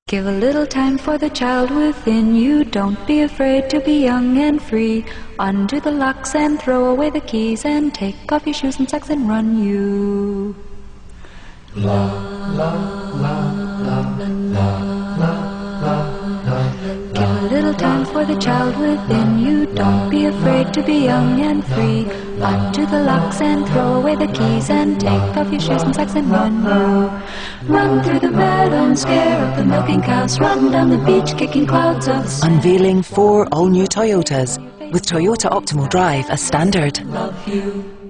Give a little time for the child within you. Don't be afraid to be young and free. Undo the locks and throw away the keys, and take off your shoes and socks and run you. La la la la la la la. Give a little time for the child within you. Don't be afraid to be young and free. Undo the locks and throw away the keys, and take off your shoes and socks and run you. Run through the meadow and scare up the milking cows. Run down the beach kicking clouds of snow. Unveiling 4 all-new Toyotas with Toyota Optimal Drive as standard. Love you.